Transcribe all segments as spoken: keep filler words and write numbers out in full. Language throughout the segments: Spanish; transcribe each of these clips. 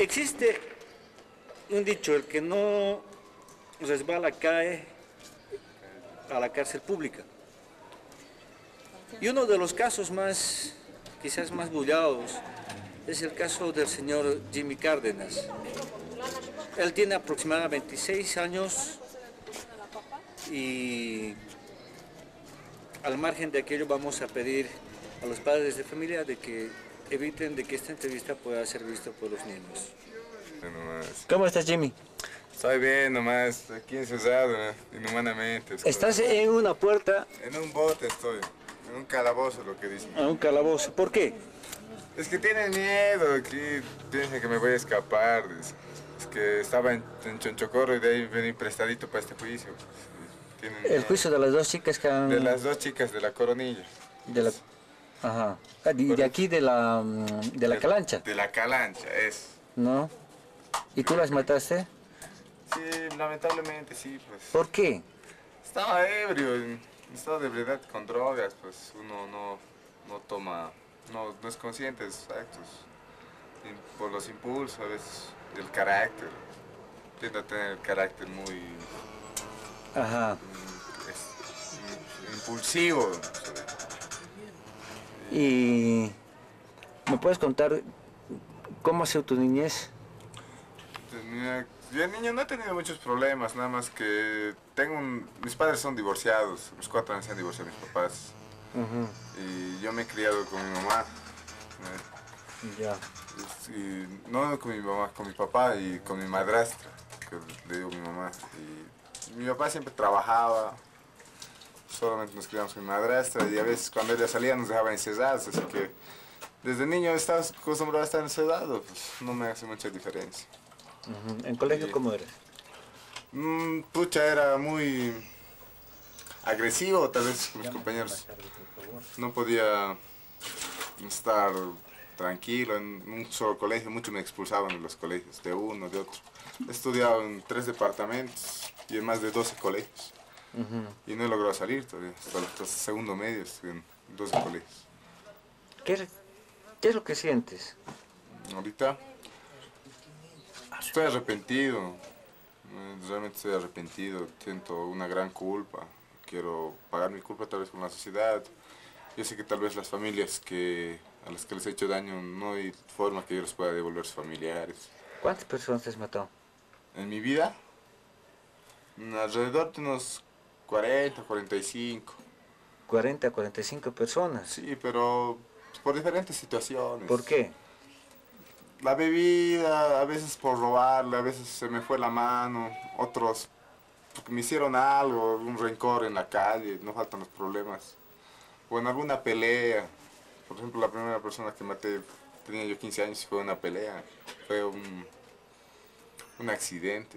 Existe un dicho, el que no resbala cae a la cárcel pública. Y uno de los casos más, quizás más bullados, es el caso del señor Jimmy Cárdenas. Él tiene aproximadamente veintiséis años y al margen de aquello vamos a pedir a los padres de familia de que eviten de que esta entrevista pueda ser vista por los niños. Nomás. ¿Cómo estás, Jimmy? Estoy bien nomás, aquí encerrado, ¿no? Inhumanamente. Estás en una puerta. En un bote estoy, en un calabozo lo que dicen. En un calabozo. ¿Por qué? Es que tienen miedo, aquí piensan que me voy a escapar. Es, es que estaba en, en Chonchocorro y de ahí vení prestadito para este juicio. Tienen El miedo. juicio de las dos chicas que han... De las dos chicas de la Coronilla. De la... Ajá. Y de aquí de la, de la Calancha. De la Calancha, es. ¿No? ¿Y tú las mataste? Sí, lamentablemente sí, pues. ¿Por qué? Estaba ebrio, en estado de ebriedad con drogas, pues uno no, no toma, no, no es consciente de sus actos. Y por los impulsos, a veces, el carácter. Tiende a tener el carácter muy... Ajá. mm, es- mm, impulsivo. ¿Y me puedes contar cómo ha sido tu niñez? Tenía- Yo de niño no he tenido muchos problemas, nada más que tengo un, mis padres son divorciados, mis cuatro años se han divorciado mis papás. Ujú. Y yo me he criado con mi mamá. ¿eh? Ya. Y no con mi mamá, con mi papá y con mi madrastra, que le digo mi mamá. Y mi papá siempre trabajaba, solamente nos criamos con mi madrastra y a veces cuando ella salía nos dejaba encerrados, así que desde niño estaba acostumbrado a estar encerrado, pues no me hace mucha diferencia. Ujú. ¿En colegio Sí. cómo eres? Mm, pucha, era muy agresivo tal vez con mis compañeros. No podía estar tranquilo en un solo colegio, muchos me expulsaban de los colegios, de uno, de otro. He estudiado en tres departamentos y en más de doce colegios. Ujú. Y no he logrado salir todavía, hasta el hasta el segundo medio estuve en doce colegios. ¿Qué, es- ¿Qué es lo que sientes? Ahorita estoy arrepentido, eh, realmente estoy arrepentido, siento una gran culpa, quiero pagar mi culpa tal vez con la sociedad. Yo sé que tal vez las familias que, a las que les he hecho daño no hay forma que yo les pueda devolver a sus familiares. ¿Cuántas personas te has matado? En mi vida, mm, alrededor de unos cuarenta, cuarenta y cinco. cuarenta, cuarenta y cinco personas. Sí, pero por diferentes situaciones. ¿Por qué? La bebida, a veces por robarla, a veces se me fue la mano, otros porque me hicieron algo, un rencor en la calle, no faltan los problemas. O en alguna pelea. Por ejemplo, la primera persona que maté, tenía yo quince años y fue una pelea. Fue un, un accidente.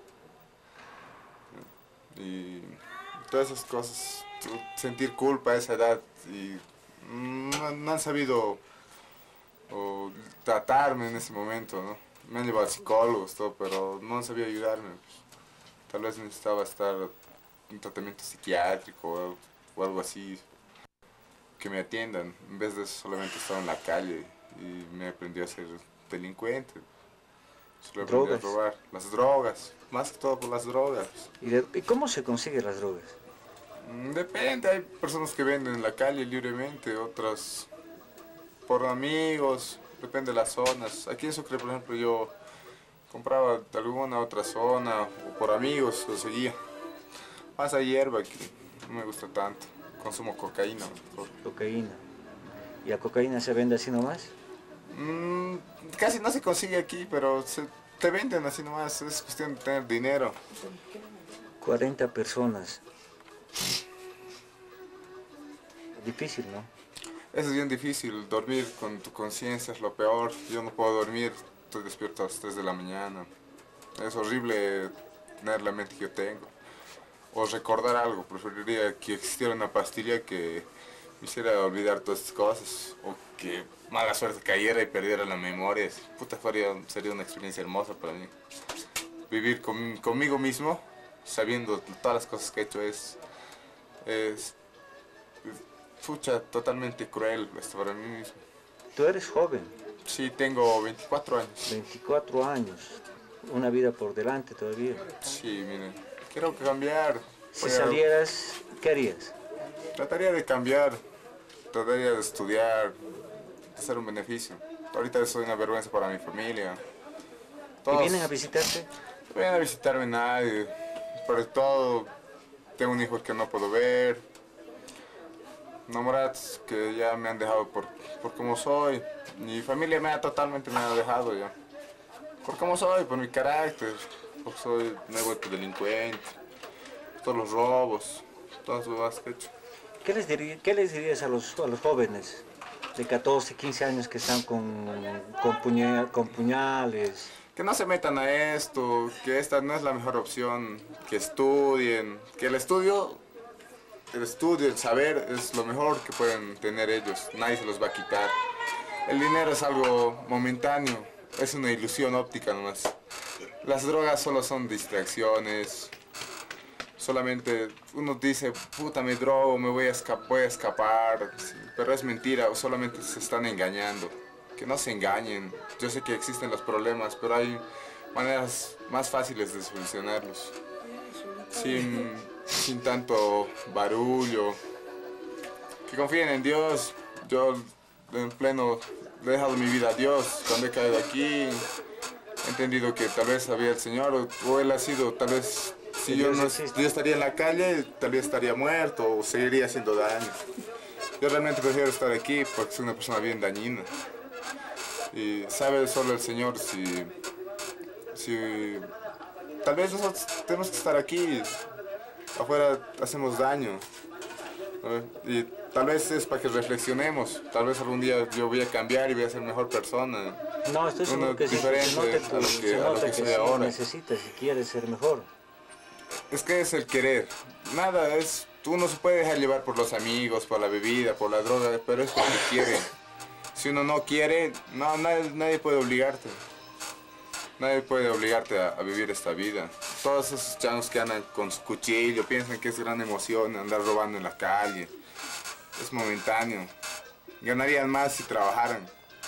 Y todas esas cosas, sentir culpa a esa edad y no, no han sabido o, tratarme en ese momento, ¿no? Me han llevado a psicólogos, todo, pero no han sabido ayudarme. Pues. Tal vez necesitaba estar en un tratamiento psiquiátrico o, o algo así, que me atiendan, en vez de solamente estar en la calle y me aprendí a ser delincuente. Solo aprendí Drogas. a robar. Las drogas, más que todo por las drogas. ¿Y, de- ¿y cómo se consiguen las drogas? Mm, Depende, hay personas que venden en la calle libremente, otras por amigos, depende de las zonas. Aquí en Sucre, por ejemplo, yo compraba de alguna otra zona o por amigos, conseguía. Más a hierba que no me gusta tanto. Consumo cocaína mejor. Cocaína. ¿Y la cocaína se vende así nomás? Mm, casi no se consigue aquí, pero se, te venden así nomás, es cuestión de tener dinero. cuarenta personas. Difícil, ¿no? Eso es bien difícil, dormir con tu conciencia es lo peor. Yo no puedo dormir, estoy despierto a las tres de la mañana. Es horrible tener la mente que yo tengo. O recordar algo, preferiría que existiera una pastilla que me hiciera olvidar todas estas cosas. O que mala suerte cayera y perdiera la memoria. Puta, faría- sería una experiencia hermosa para mí. Vivir con- conmigo mismo, sabiendo todas las cosas que he hecho, es... es pucha, totalmente cruel esto para mí mismo. Tú eres joven. Sí, tengo veinticuatro años. veinticuatro años. Una vida por delante todavía. Sí, miren, quiero cambiar. Si Voy a- salieras, ¿qué harías? Trataría de cambiar, trataría de estudiar, de hacer un beneficio. Ahorita soy una vergüenza para mi familia. ¿Y Todos vienen a visitarte? no vienen a visitarme nadie. Sobre todo, tengo un hijo que no puedo ver. Enamorados que ya me han dejado por, por cómo soy. Mi familia me ha totalmente me ha dejado ya. Por cómo soy, por mi carácter. Porque soy, me he vuelto delincuente. Todos los robos, todas las cosas que he hecho. ¿Qué les, diría- qué les dirías a los, a los jóvenes de catorce, quince años que están con, con, puña- con puñales? Que no se metan a esto, que esta no es la mejor opción, que estudien, que el estudio, el estudio, el saber es lo mejor que pueden tener ellos, nadie se los va a quitar. El dinero es algo momentáneo, es una ilusión óptica nomás. Las drogas solo son distracciones, solamente uno dice, puta me drogo, me voy a, esca- voy a escapar, sí, pero es mentira, o solamente se están engañando. Que no se engañen. Yo sé que existen los problemas, pero hay maneras más fáciles de solucionarlos. Sin, sin tanto barullo. Que confíen en Dios. Yo en pleno le he dejado mi vida a Dios. Cuando he caído aquí, he entendido que tal vez había el Señor o, o Él ha sido, tal vez si yo, no, yo estaría en la calle, tal vez estaría muerto o seguiría haciendo daño. Yo realmente prefiero estar aquí porque soy una persona bien dañina. Y sabe solo el Señor si, si tal vez nosotros tenemos que estar aquí, afuera hacemos daño, ¿no? Y tal vez es para que reflexionemos, tal vez algún día yo voy a cambiar y voy a ser mejor persona. No, estoy seguro Uno que sí, diferente se nota, a lo tu- que- se a lo nota que que soy sí ahora. necesitas y quieres ser mejor. Es que es el querer, nada, es, tú no se puede dejar llevar por los amigos, por la bebida, por la droga, pero es porque quiere. Si uno no quiere, no, nadie, nadie puede obligarte. Nadie puede obligarte a, a vivir esta vida. Todos esos changos que andan con su cuchillo piensan que es gran emoción andar robando en la calle. Es momentáneo. Ganarían más si trabajaran.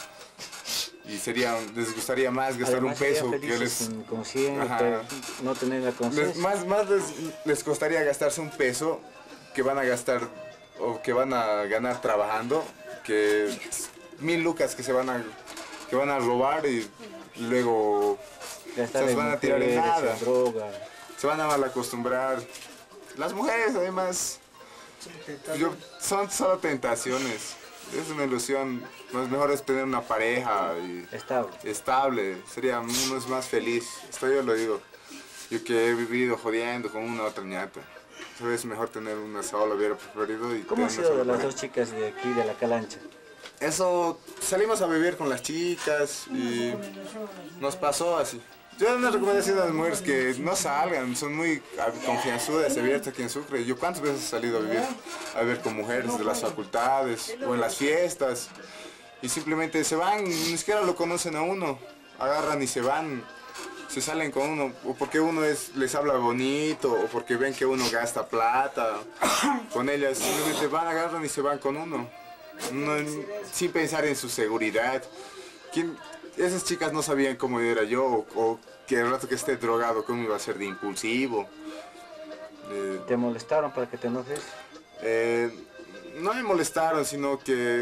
Y serían, les gustaría más gastar Además, un peso serían que felices les... sin conciencia, Ajá. no tener la les- conciencia. más más les, les costaría gastarse un peso que van a gastar o que van a ganar trabajando que mil lucas que se van a que van a robar y luego Gastar se en van a tirar en mujeres, nada. en droga. Se van a mal acostumbrar. Las mujeres además yo- son solo tentaciones. Es una ilusión. Lo mejor es tener una pareja y Estable. estable. Sería uno es más feliz. Esto yo lo digo. Yo que he vivido jodiendo con una otra ñata. Entonces es mejor tener una sola, hubiera preferido. Y ¿Cómo ha tener una sido de sola las pareja. dos chicas de aquí, de la Calancha? Eso, salimos a vivir con las chicas y nos pasó así. Yo no recomendación a las mujeres que no salgan, son muy confianzudas, abiertas aquí en Sucre. Yo cuántas veces he salido a vivir, a vivir con mujeres de las facultades o en las fiestas y simplemente se van, ni siquiera lo conocen a uno, agarran y se van, se salen con uno, o porque uno es, les habla bonito, o porque ven que uno gasta plata con ellas, simplemente van, agarran y se van con uno. No, sin pensar en su seguridad. ¿Quién- esas chicas no sabían cómo era yo o, o que el rato que esté drogado cómo iba a ser de impulsivo. Eh, ¿Te molestaron para que te enojes? eh, no me molestaron, sino que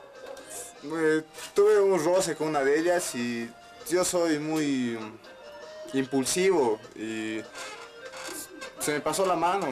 eh, tuve un roce con una de ellas y yo soy muy impulsivo y se me pasó la mano.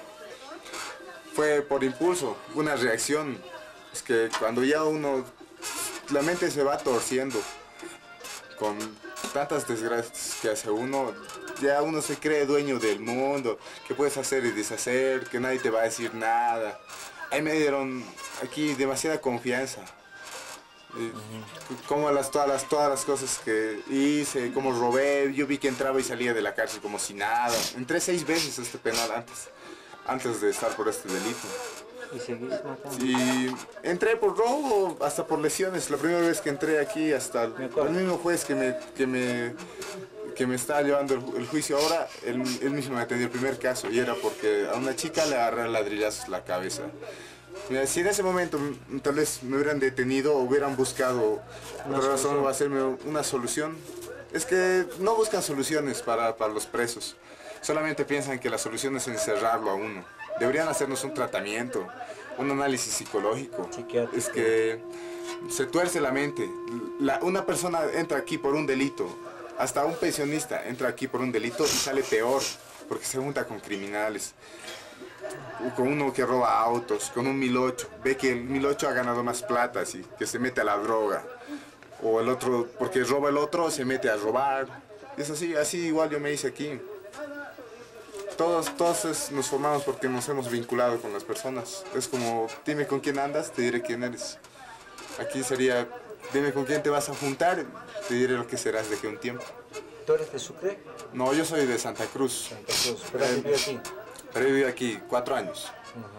Fue por impulso, una reacción. Es que cuando ya uno, la mente se va torciendo con tantas desgracias que hace uno, ya uno se cree dueño del mundo, que puedes hacer y deshacer, que nadie te va a decir nada. Ahí me dieron aquí demasiada confianza. Y como las, todas, las, todas las cosas que hice, como robé, yo vi que entraba y salía de la cárcel como si nada. Entré seis veces a este penal antes, antes de estar por este delito. Y seguís matando. Y entré por robo, hasta por lesiones. La primera vez que entré aquí, hasta el, Me acuerdo. el mismo juez que me, que me, que me está llevando el, el juicio ahora, él, él mismo me atendió el primer caso. Y era porque a una chica le agarré ladrillazos la cabeza. Mira, si en ese momento mm, tal vez me hubieran detenido o hubieran buscado Una otra razón solución. o hacerme una solución, es que no buscan soluciones para, para los presos. Solamente piensan que la solución es encerrarlo a uno. Deberían hacernos un tratamiento, un análisis psicológico. Psiquiátrico. Es que se tuerce la mente. La- una persona entra aquí por un delito, hasta un pensionista entra aquí por un delito y sale peor, porque se junta con criminales. O con uno que roba autos, con un mil ocho, ve que el mil ocho ha ganado más plata, así, que se mete a la droga. O el otro, porque roba el otro, se mete a robar. Es así, así igual yo me hice aquí. Todos, todos es- nos formamos porque nos hemos vinculado con las personas. Es como, dime con quién andas, te diré quién eres. Aquí sería, dime con quién te vas a juntar, te diré lo que serás de aquí a un tiempo. ¿Tú eres de Sucre? No, yo soy de Santa Cruz, Santa Cruz. ¿Pero has Eh, vivido aquí? pero he vivido aquí cuatro años.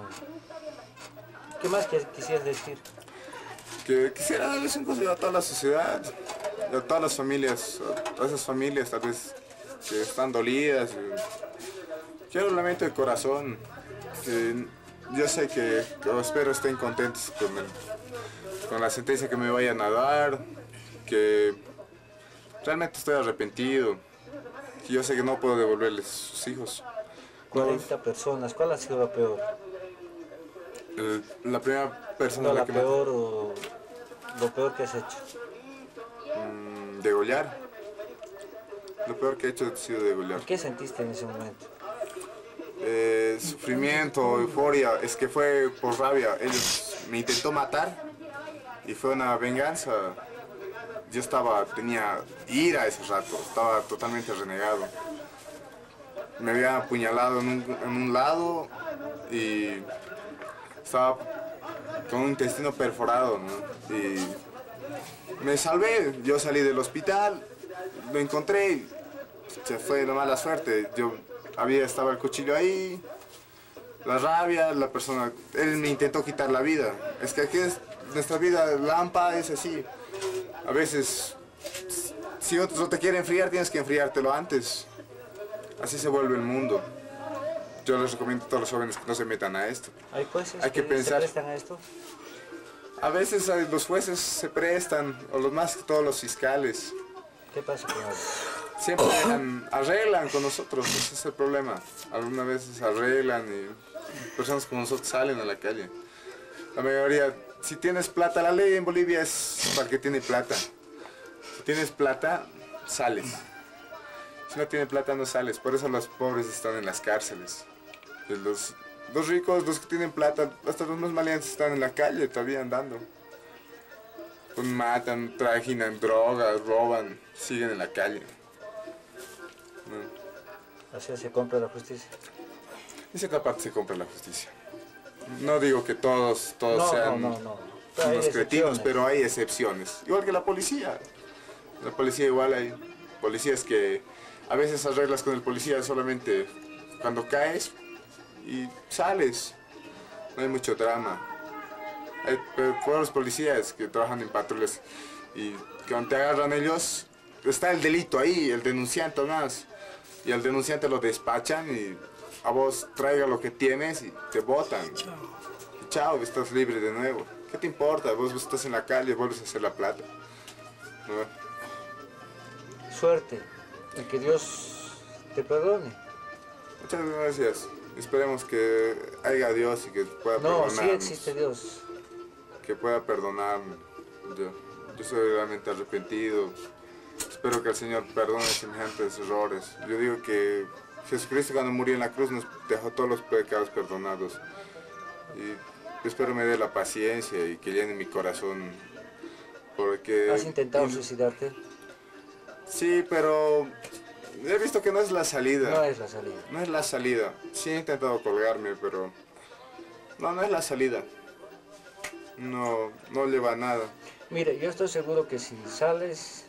¿Qué más que- quisieras decir? Que quisiera darles un consejo a toda la sociedad, a todas las familias, a todas esas familias tal vez que están dolidas. eh, Yo lo lamento de corazón. Que yo sé que, que espero estén contentos con, el- con la sentencia que me vayan a dar, que realmente estoy arrepentido, que yo sé que no puedo devolverles sus hijos. cuarenta personas. ¿Cuál ha sido la peor? Eh, la primera persona No, a la la que peor o lo peor que has hecho. me... mm, degollar. Lo peor que he hecho ha sido degollar. ¿Qué sentiste en ese momento? Eh, sufrimiento, euforia, es que fue por rabia. Ellos me intentó matar y fue una venganza. Yo estaba, tenía ira ese rato, estaba totalmente renegado. Me había apuñalado en un, en un lado y estaba con un intestino perforado, ¿no? Y me salvé, yo salí del hospital, lo encontré y se fue la mala suerte. Yo había, estaba el cuchillo ahí, la rabia, la persona, él me intentó quitar la vida. Es que aquí es, nuestra vida, la AMPA es así. A veces, si otros no te quieren enfriar, tienes que enfriártelo antes. Así se vuelve el mundo. Yo les recomiendo a todos los jóvenes que no se metan a esto. ¿Hay jueces Hay que se pensar. prestan a esto? A veces eh, los jueces se prestan, o los más que todos los fiscales. ¿Qué pasa con eso? Siempre dejan- arreglan con nosotros, ese es el problema. Algunas veces arreglan y personas como nosotros salen a la calle. La mayoría, si tienes plata, la ley en Bolivia es para el que tiene plata. Si tienes plata, sales. Si no tienes plata, no sales. Por eso los pobres están en las cárceles. Y los, los ricos, los que tienen plata, hasta los más maleantes están en la calle todavía andando. Pues matan, trajinan drogas, roban, siguen en la calle. No. Así se compra la justicia. En cierta parte se compra la justicia. No digo que todos, todos No, sean no, no, no. Pero hay unos cretinos, excepciones. pero hay excepciones. Igual que la policía. La policía igual hay policías que a veces arreglas con el policía solamente cuando caes y sales. No hay mucho drama. Hay pe- pobres policías que trabajan en patrullas y cuando te agarran ellos, está el delito ahí, el denunciante más. Y al denunciante lo despachan y a vos traiga lo que tienes y te botan. Y chao, estás libre de nuevo. ¿Qué te importa? Vos estás en la calle, vuelves a hacer la plata. ¿No? Suerte. Y que Dios te perdone. Muchas gracias. Esperemos que haya Dios y que pueda No, sí perdonarnos. existe Dios. Que pueda perdonarme. Yo, yo soy realmente arrepentido. Espero que el Señor perdone semejantes errores. Yo digo que Jesucristo cuando murió en la cruz nos dejó todos los pecados perdonados. Y espero me dé la paciencia y que llene mi corazón. Porque... ¿Has intentado y- suicidarte? Sí, pero he visto que no es la salida. No es la salida. No es la salida. Sí he intentado colgarme, pero... No, no es la salida. No, no lleva a nada. Mire, yo estoy seguro que si sales,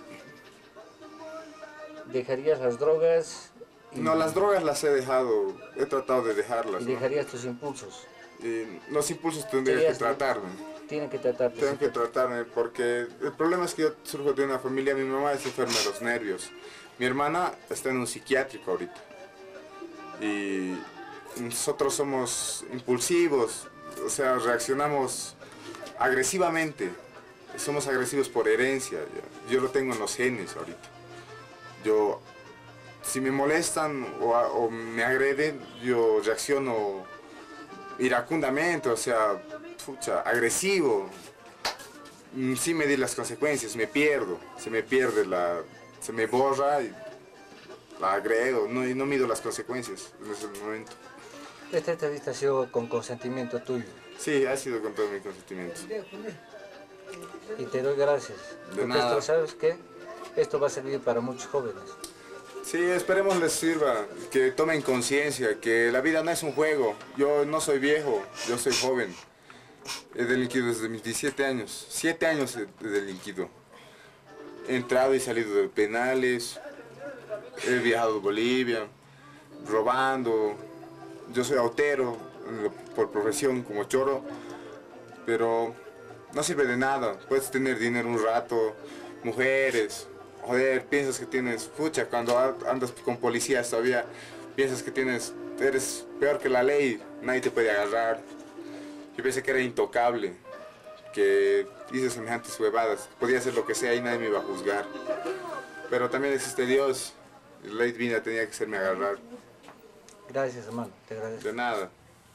dejarías las drogas y, No, las drogas las he dejado. He tratado de y dejarlas, ¿no? dejarías tus impulsos. Y los impulsos tendría que Serías- tratarme. Tienen que tratarte. Tengo que tratarme porque el problema es que yo surjo de una familia, mi mamá es enferma de los nervios. Mi hermana está en un psiquiátrico ahorita. Y nosotros somos impulsivos. o sea, reaccionamos agresivamente. Somos agresivos por herencia. Ya. Yo lo tengo en los genes ahorita. Yo, si me molestan o, o me agreden, yo reacciono iracundamente, o sea, pucha, agresivo. Sin medir las consecuencias, me pierdo, se me pierde la, se me borra y la agredo, no, y no mido las consecuencias en ese momento. Esta entrevista ha sido con consentimiento tuyo. Sí, ha sido con todo mi consentimiento. Y te doy gracias. De Porque nada. esto, ¿sabes qué? Esto va a servir para muchos jóvenes. Sí, esperemos les sirva, que tomen conciencia, que la vida no es un juego. Yo no soy viejo, yo soy joven. He delinquido desde mis diecisiete años, siete años he he delinquido. He entrado y salido de penales, he viajado a Bolivia, robando. Yo soy autero por profesión como choro, pero no sirve de nada. Puedes tener dinero un rato, mujeres, joder, piensas que tienes, pucha, cuando andas con policías todavía piensas que tienes, eres peor que la ley, nadie te puede agarrar. Yo pensé que era intocable, que hice semejantes huevadas, podía hacer lo que sea y nadie me iba a juzgar. Pero también existe Dios, la ley divina tenía que hacerme agarrar. Gracias, hermano. Te agradezco. De nada.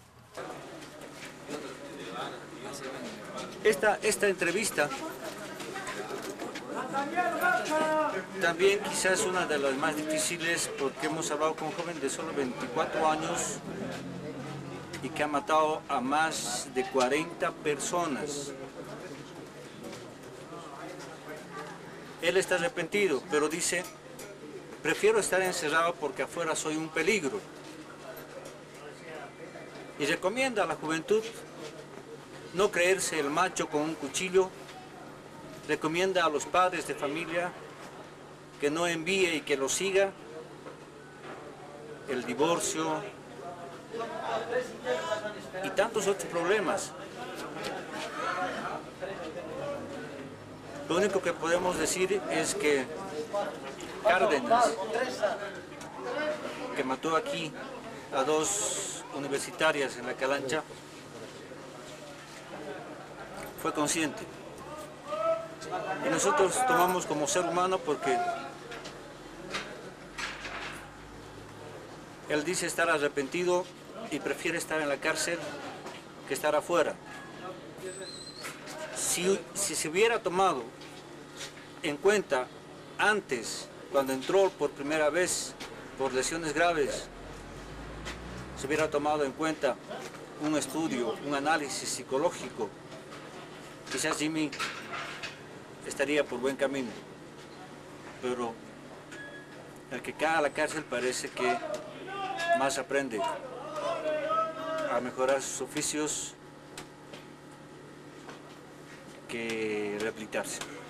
Esta, esta entrevista también quizás una de las más difíciles porque hemos hablado con un joven de solo veinticuatro años y que ha matado a más de cuarenta personas. Él está arrepentido, pero dice, prefiero estar encerrado porque afuera soy un peligro. Y recomienda a la juventud no creerse el macho con un cuchillo. Recomienda a los padres de familia que no envíe y que lo siga el divorcio y tantos otros problemas. Lo único que podemos decir es que Cárdenas, que mató aquí a dos universitarias en la Calancha, fue consciente. Y nosotros tomamos como ser humano porque él dice estar arrepentido y prefiere estar en la cárcel que estar afuera. Si, si se hubiera tomado en cuenta antes, cuando entró por primera vez por lesiones graves, se hubiera tomado en cuenta un estudio, un análisis psicológico, quizás Jimmy estaría por buen camino. Pero el que cae a la cárcel parece que más aprende a mejorar sus oficios que rehabilitarse.